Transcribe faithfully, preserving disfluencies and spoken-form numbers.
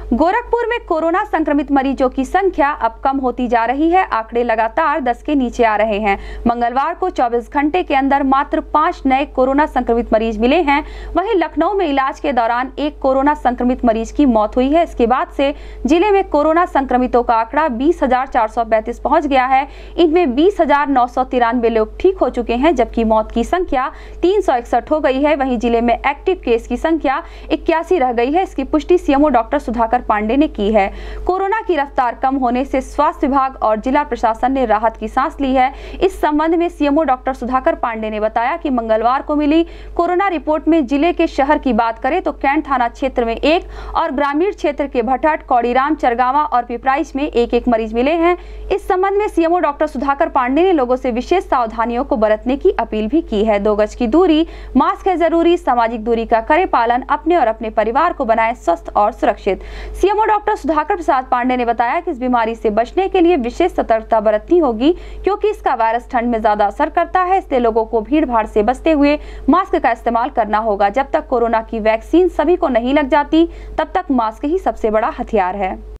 गोरखपुर में कोरोना संक्रमित मरीजों की संख्या अब कम होती जा रही है। आंकड़े लगातार दस के नीचे आ रहे हैं। मंगलवार को चौबीस घंटे के अंदर मात्र पांच नए कोरोना संक्रमित मरीज मिले हैं। वहीं लखनऊ में इलाज के दौरान एक कोरोना संक्रमित मरीज की मौत हुई है। इसके बाद से जिले में कोरोना संक्रमितों का आंकड़ा बीस हजार चार सौ पैंतीस पहुंच गया है। इनमें बीस हजार नौ सौ तिरानवे लोग ठीक हो चुके हैं, जबकि मौत की संख्या तीन सौ इकसठ हो गई है। वहीं जिले में एक्टिव केस की संख्या इक्यासी रह गई है। इसकी पुष्टि सीएमओ डॉक्टर सुधाकर पांडे ने की है। कोरोना की रफ्तार कम होने से स्वास्थ्य विभाग और जिला प्रशासन ने राहत की सांस ली है। इस संबंध में सीएमओ डॉक्टर सुधाकर पांडे ने बताया कि मंगलवार को मिली कोरोना रिपोर्ट में जिले के शहर की बात करें तो कैंट थाना क्षेत्र में एक और ग्रामीण क्षेत्र के भटट, कौड़ीराम, चरगावा और पिपराइच में एक एक मरीज मिले हैं। इस संबंध में सीएमओ डॉक्टर सुधाकर पांडे ने लोगों से विशेष सावधानियों को बरतने की अपील भी की है। दो गज की दूरी, मास्क है जरूरी, सामाजिक दूरी का करें पालन, अपने और अपने परिवार को बनाए स्वस्थ और सुरक्षित। सीएमओ डॉक्टर सुधाकर प्रसाद पांडे ने बताया कि इस बीमारी से बचने के लिए विशेष सतर्कता बरतनी होगी, क्योंकि इसका वायरस ठंड में ज्यादा असर करता है। इसलिए लोगों को भीड़ भाड़ से बचते हुए मास्क का इस्तेमाल करना होगा। जब तक कोरोना की वैक्सीन सभी को नहीं लग जाती, तब तक मास्क ही सबसे बड़ा हथियार है।